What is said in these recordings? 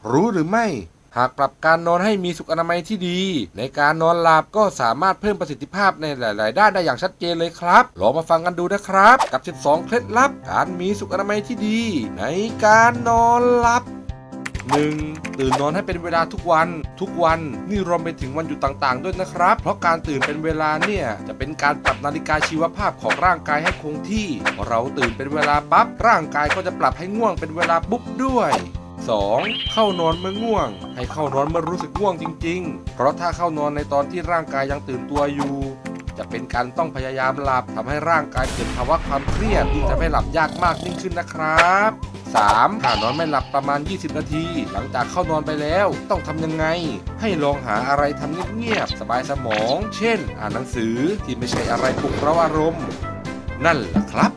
รู้หรือไม่หากปรับการนอนให้มีสุขอนามัยที่ดีในการนอนหลับก็สามารถเพิ่มประสิทธิภาพในหลายๆด้านได้อย่างชัดเจนเลยครับลองมาฟังกันดูนะครับกับ12เคล็ดลับการมีสุขอนามัยที่ดีในการนอนหลับ 1. ตื่นนอนให้เป็นเวลาทุกวันนี่รวมไปถึงวันหยุดต่างๆด้วยนะครับเพราะการตื่นเป็นเวลาเนี่ยจะเป็นการปรับนาฬิกาชีวภาพของร่างกายให้คงที่เราตื่นเป็นเวลาปั๊บร่างกายก็จะปรับให้ง่วงเป็นเวลาปุ๊บด้วย 2. เข้านอนเมื่อง่วงให้เข้านอนเมื่อรู้สึกง่วงจริงๆเพราะถ้าเข้านอนในตอนที่ร่างกายยังตื่นตัวอยู่จะเป็นการต้องพยายามหลับทำให้ร่างกายเกิดภาวะความเครียดที่ทำให้หลับยากมากยิ่งขึ้นนะครับ 3. ถ้านอนไม่หลับประมาณ20นาทีหลังจากเข้านอนไปแล้วต้องทำยังไงให้ลองหาอะไรทำเงียบๆสบายสมองเช่นอ่านหนังสือที่ไม่ใช่อะไรปลุกเร้าอารมณ์นั่นแหละครับ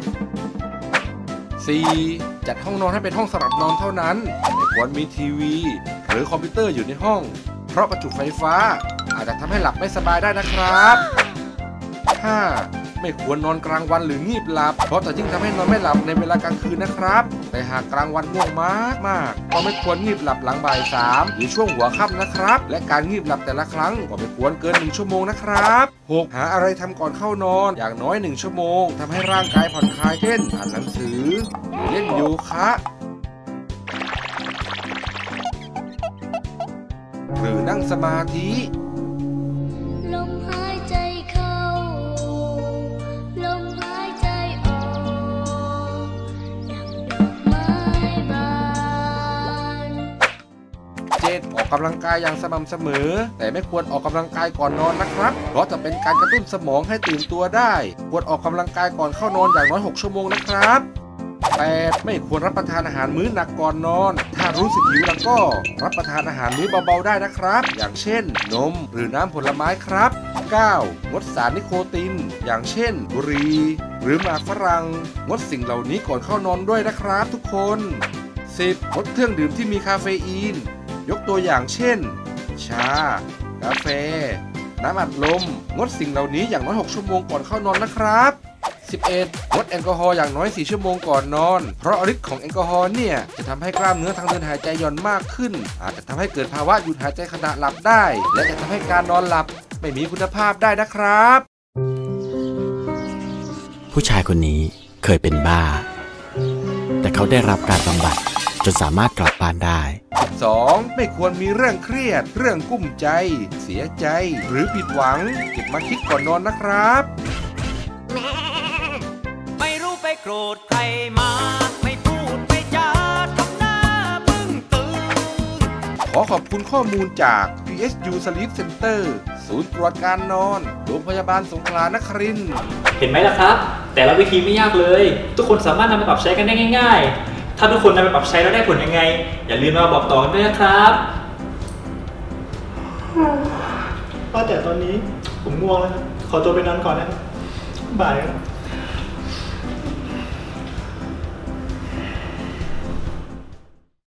4. จัดห้องนอนให้เป็นห้องสำหรับนอนเท่านั้นไม่ควรมีทีวีหรือคอมพิวเตอร์อยู่ในห้องเพราะประจุไฟฟ้าอาจจะทำให้หลับไม่สบายได้นะครับ 5. ไม่ควรนอนกลางวันหรืองีบหลับเพราะจะยิ่งทำให้นอนไม่หลับในเวลากลางคืนนะครับแต่หากกลางวันง่วงมากก็ไม่ควรงีบหลับหลังบ่าย 3หรือช่วงหัวค่ำนะครับและการงีบหลับแต่ละครั้งก็ไม่ควรเกิน1ชั่วโมงนะครับ 6. หาอะไรทำก่อนเข้านอนอย่างน้อย1ชั่วโมงทำให้ร่างกายผ่อนคลายเช่นอ่านหนังสือหรือเล่นโยคะหรือนั่งสมาธิลมหายใจเข้าลมหายใจออกดังดอกไม้บาน 7. ออกกำลังกายอย่างสม่ำเสมอแต่ไม่ควรออกกำลังกายก่อนนอนนะครับเพราะจะเป็นการกระตุ้นสมองให้ตื่นตัวได้ควรออกกำลังกายก่อนเข้านอนอย่างน้อย6ชั่วโมงนะครับ 8. ไม่ควรรับประทานอาหารมื้อหนักก่อนนอนถ้ารู้สึกหิวแล้วก็รับประทานอาหารมื้อเบาๆได้นะครับอย่างเช่นนมหรือน้ำผลไม้ครับ 9. งดสารนิโคตินอย่างเช่นบุหรี่หรือหมากฝรั่งงดสิ่งเหล่านี้ก่อนเข้านอนด้วยนะครับทุกคน 10. งดเครื่องดื่มที่มีคาเฟอีนยกตัวอย่างเช่นชากาแฟน้ำอัดลมงดสิ่งเหล่านี้อย่างน้อย6ชั่วโมงก่อนเข้านอนนะครับ 11. งดแอลกอฮอล์อย่างน้อย4ชั่วโมงก่อนนอนเพราะฤทธิ์ของแอลกอฮอล์เนี่ยจะทำให้กล้ามเนื้อทางเดินหายใจหย่อนมากขึ้นอาจจะทำให้เกิดภาวะหยุดหายใจขณะหลับได้และจะทำให้การนอนหลับไม่มีคุณภาพได้นะครับผู้ชายคนนี้เคยเป็นบ้าแต่เขาได้รับการบำบัดจนสามารถกลับบ้านได้ 12. ไม่ควรมีเรื่องเครียดเรื่องกุ้มใจเสียใจหรือผิดหวังเก็บมาคิดก่อนนอนนะครับไม่รู้ไปโกรธใครมาไม่พูดไม่จาทำหน้าบึ้งตื่นขอขอบคุณข้อมูลจาก PSU Sleep Center ศูนย์ตรวจการนอนโรงพยาบาลสงขลานครินทร์เห็นไหมล่ะครับแต่ละวิธีไม่ยากเลยทุกคนสามารถนำไปปรับใช้กันได้ง่ายๆถ้าทุกคนนำไปปรับใช้แล้วได้ผลยังไงอย่าลืมมาบอกต่อกันด้วยนะครับว่าแต่ตอนนี้ผมง่วงแล้วครับขอตัวไปนอนก่อนนะครับบ่ายครับ